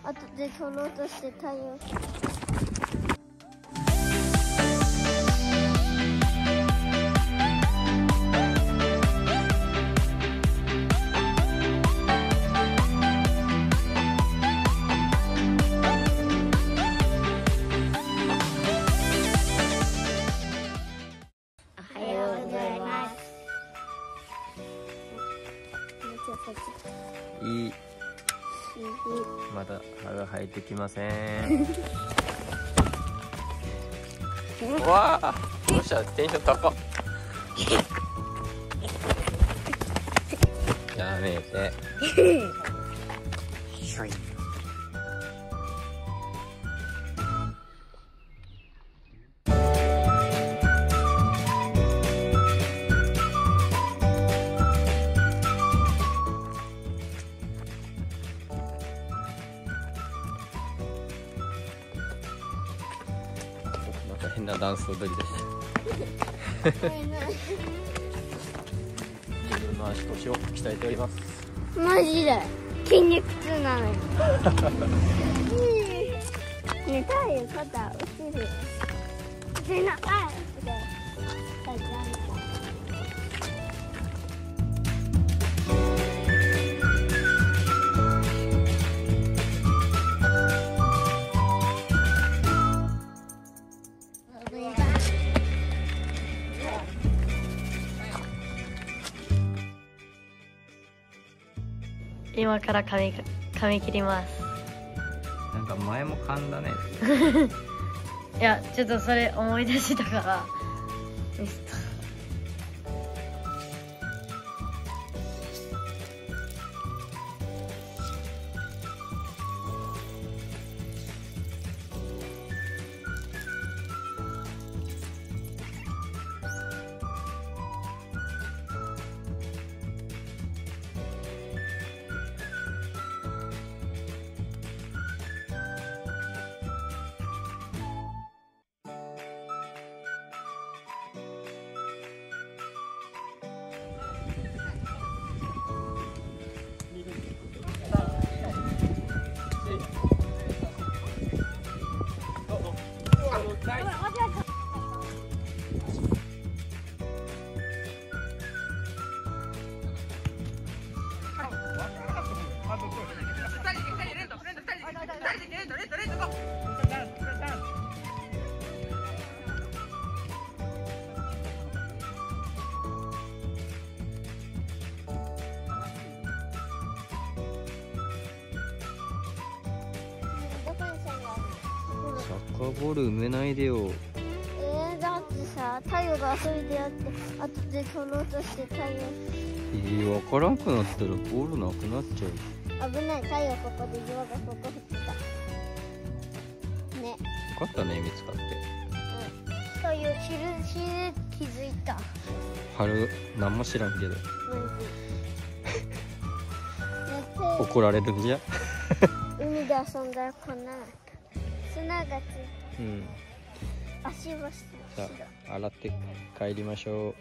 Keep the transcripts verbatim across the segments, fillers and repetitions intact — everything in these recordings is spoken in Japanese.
後で取ろうとして太陽。おはようございます。 いい。まだ歯が生えてきません。うわあ、どうしたテンション高っ。やめて。変なダンス踊りです。自分の足腰を鍛えております。 マジで筋肉痛なのよ。ね、太陽肩落ちる。背中で立ち上げた。 今から髪髪切ります。 なんか前も噛んだね。 いや、ちょっとそれ思い出したからミスった。 サッカーボール埋めないでよ。 えー、だってさ、太陽が遊びでやって後で取ろうとして太陽。 えー、分からんくなったらボールなくなっちゃう。 危ない。太陽ここで岩がここ降ってたね。 よかったね、見つかって。 うん、太陽昼昼気づいた。 春何も知らんけど。 マジ怒られるんじゃ。 海で遊んだらこんな砂がついて、 うん。 足はしさあ洗って帰りましょう。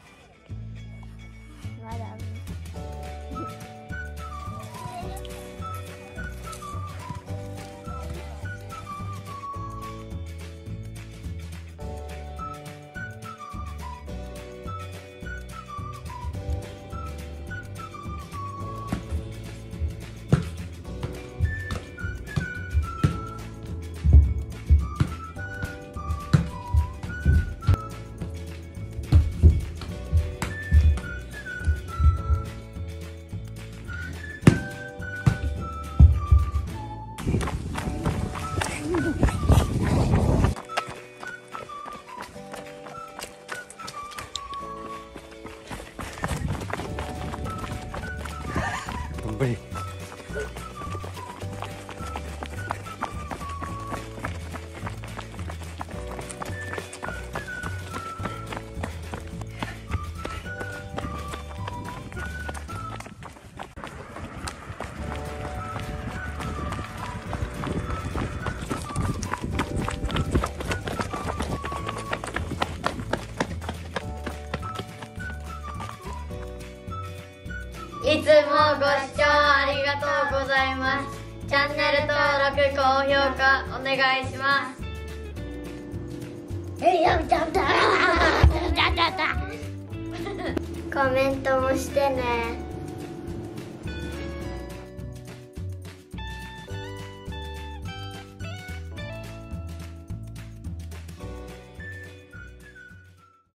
まだ頑張れ。 いつもご視聴ありがとうございます。 チャンネル登録高評価お願いします。 え、やめちゃったコメントもしてね。